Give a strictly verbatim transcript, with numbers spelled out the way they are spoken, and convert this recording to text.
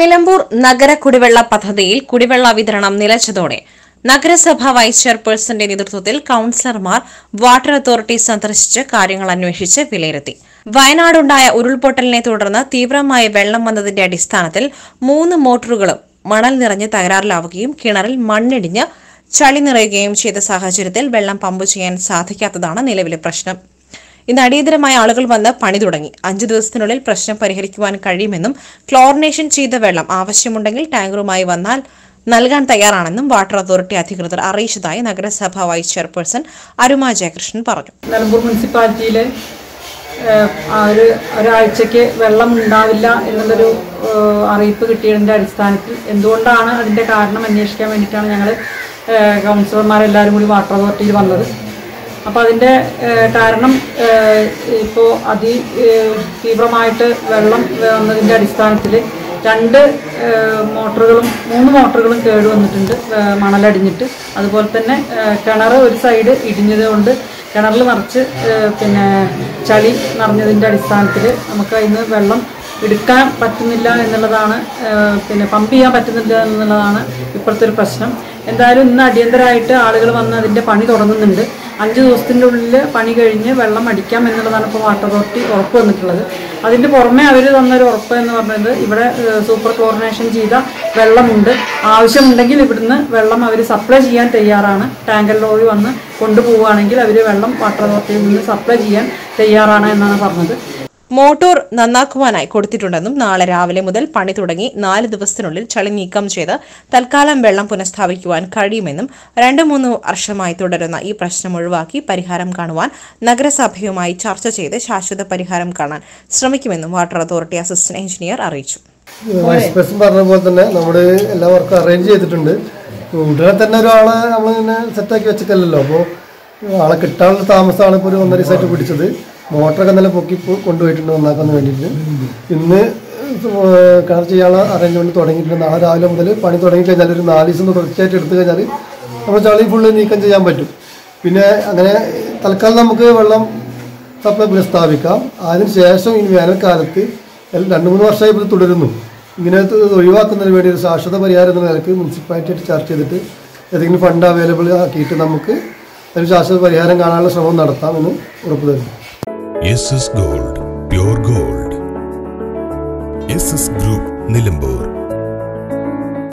നിലമ്പൂർ നഗര കുടിവെള്ള പദ്ധതിയിൽ കുടിവെള്ള വിതരണം നിലച്ചതോടെ നഗരസഭാ വൈസ് ചെയർപേഴ്സന്റെ നേതൃത്വത്തിൽ കൌൺസിലർമാർ വാട്ടർ അതോറിറ്റി സന്ദർശിച്ച് കാര്യങ്ങൾ അന്വേഷിച്ച് വിലയിരുത്തി. വയനാടുണ്ടായ ഉരുൾപൊട്ടലിനെ തുടർന്ന് തീവ്രമായ വെള്ളം വന്നതിന്റെ അടിസ്ഥാനത്തിൽ മൂന്ന് മോട്ടോറുകളും മണൽ നിറഞ്ഞ് തകരാറിലാവുകയും കിണറിൽ മണ്ണിടിഞ്ഞ് ചളി നിറയുകയും ചെയ്ത സാഹചര്യത്തിൽ വെള്ളം പമ്പ് ചെയ്യാൻ സാധിക്കാത്തതാണ് നിലവിലെ പ്രശ്നം. ഇന്ന് അടിയന്തരമായ ആളുകൾ വന്ന് പണി തുടങ്ങി. അഞ്ചു ദിവസത്തിനുള്ളിൽ പ്രശ്നം പരിഹരിക്കുവാൻ കഴിയുമെന്നും ക്ലോറിനേഷൻ ചെയ്ത വെള്ളം ആവശ്യമുണ്ടെങ്കിൽ ടാങ്കറുമായി വന്നാൽ നൽകാൻ തയ്യാറാണെന്നും വാട്ടർ അതോറിറ്റി അധികൃതർ അറിയിച്ചതായി നഗരസഭാ വൈസ് ചെയർപേഴ്സൺ അരുമ ജയകൃഷ്ണൻ പറഞ്ഞു. നിലമ്പൂർ മുനിസിപ്പാലിറ്റിയിലെ ഒരു ഒരാഴ്ചയ്ക്ക് വെള്ളം ഉണ്ടാവില്ല എന്നുള്ളൊരു അറിയിപ്പ് കിട്ടിയതിൻ്റെ അടിസ്ഥാനത്തിൽ എന്തുകൊണ്ടാണ് അതിൻ്റെ കാരണം അന്വേഷിക്കാൻ വേണ്ടിയിട്ടാണ് ഞങ്ങൾ കൗൺസിലർമാരെല്ലാവരും കൂടി വാട്ടർ അതോറിറ്റിയിൽ വന്നത്. അപ്പോൾ അതിൻ്റെ കാരണം ഇപ്പോൾ അതി തീവ്രമായിട്ട് വെള്ളം വന്നതിൻ്റെ അടിസ്ഥാനത്തിൽ രണ്ട് മോട്ടറുകളും മൂന്ന് മോട്ടറുകളും കേടുവന്നിട്ടുണ്ട്, മണലടിഞ്ഞിട്ട്. അതുപോലെ തന്നെ കിണർ ഒരു സൈഡ് ഇടിഞ്ഞത് കൊണ്ട് കിണറിൽ നിറച്ച് പിന്നെ ചളി നിറഞ്ഞതിൻ്റെ അടിസ്ഥാനത്തിൽ നമുക്ക് അതിന് വെള്ളം എടുക്കാൻ പറ്റുന്നില്ല എന്നുള്ളതാണ്, പിന്നെ പമ്പ് ചെയ്യാൻ പറ്റുന്നില്ല എന്നുള്ളതാണ് ഇപ്പോഴത്തെ ഒരു പ്രശ്നം. എന്തായാലും ഇന്ന് അടിയന്തരമായിട്ട് ആളുകൾ വന്ന് അതിൻ്റെ പണി തുടങ്ങുന്നുണ്ട്. അഞ്ച് ദിവസത്തിൻ്റെ ഉള്ളിൽ പണി കഴിഞ്ഞ് വെള്ളം അടിക്കാം എന്നുള്ളതാണ് ഇപ്പോൾ വാട്ടർ അതോറിറ്റി ഉറപ്പ് വന്നിട്ടുള്ളത്. അതിൻ്റെ പുറമെ അവർ തന്നൊരു ഉറപ്പ് എന്ന് പറഞ്ഞത് ഇവിടെ സൂപ്പർ ക്ലോറിനേഷൻ ചെയ്ത വെള്ളമുണ്ട്, ആവശ്യമുണ്ടെങ്കിൽ ഇവിടുന്ന് വെള്ളം അവർ സപ്ലൈ ചെയ്യാൻ തയ്യാറാണ്. ടാങ്കർ ലോറി വന്ന് കൊണ്ടുപോവുകയാണെങ്കിൽ അവർ വെള്ളം വാട്ടർ അതോറിറ്റിയിൽ നിന്ന് സപ്ലൈ ചെയ്യാൻ തയ്യാറാണ് എന്നാണ് പറഞ്ഞത്. മോട്ടോർ നന്നാക്കുവാനായി കൊടുത്തിട്ടുണ്ടെന്നും നാളെ രാവിലെ മുതൽ പണി തുടങ്ങി നാല് ദിവസത്തിനുള്ളിൽ ചളി നീക്കം ചെയ്ത് തൽക്കാലം വെള്ളം പുനഃസ്ഥാപിക്കുവാൻ കഴിയുമെന്നും രണ്ടു മൂന്ന് വർഷമായി തുടരുന്ന ഈ പ്രശ്നം ഒഴിവാക്കി പരിഹാരം കാണുവാൻ നഗരസഭയുമായി ചർച്ച ചെയ്ത് ശാശ്വത പരിഹാരം കാണാൻ ശ്രമിക്കുമെന്നും വാട്ടർ അതോറിറ്റി അസിസ്റ്റന്റ് എഞ്ചിനീയർ അറിയിച്ചു. വൈസ് പ്രസിഡന്റ് പറഞ്ഞ പോലെ തന്നെ നമ്മുടെ എല്ലാ വർക്കും അറേഞ്ച് ചെയ്തിട്ടുണ്ട്. ഉടനെ തന്നെ ഒരാളെ നമ്മൾ ഇങ്ങനെ സെറ്റാക്കി വെച്ചിട്ടല്ലോ, അപ്പോൾ ആളെ കിട്ടാനുള്ള താമസമാണ് ഇപ്പോൾ ഒരു ഒന്നര ദിവസമായിട്ട് പിടിച്ചത്. മോട്ടറൊക്കെ നല്ല പൊക്കി കൊണ്ടുപോയിട്ടുണ്ട് നന്നാക്കാൻ വേണ്ടിയിട്ട്. ഇന്ന് കിണർ ചെയ്യാനുള്ള അറേഞ്ച്മെന്റ് തുടങ്ങിയിട്ടുണ്ട്. നാളെ രാവിലെ മുതൽ പണി തുടങ്ങി കഴിഞ്ഞാൽ ഒരു നാല് ദിവസം തുടർച്ചയായിട്ട് എടുത്തു കഴിഞ്ഞാൽ നമ്മൾ ചളി ഫുള്ള് നീക്കം ചെയ്യാൻ പറ്റും. പിന്നെ അങ്ങനെ തൽക്കാലം നമുക്ക് വെള്ളം സപ്ലൈ പുനഃസ്ഥാപിക്കാം. അതിന് ശേഷം ഇനി വേനൽക്കാലത്ത് രണ്ട് മൂന്ന് വർഷമായി ഇത് തുടരുന്നു. ഇങ്ങനെ ഒഴിവാക്കുന്നതിന് വേണ്ടി ഒരു ശാശ്വത പരിഹാരം എന്ന നിലക്ക് മുനിസിപ്പാലിറ്റിയായിട്ട് ചർച്ച ചെയ്തിട്ട് ഏതെങ്കിലും ഫണ്ട് അവൈലബിൾ ആക്കിയിട്ട് നമുക്ക് ഒരു ശാശ്വത പരിഹാരം കാണാനുള്ള ശ്രമം നടത്താമെന്ന് ഉറപ്പ് തരുന്നു. S S gold, pure gold. S S group, Nilambur.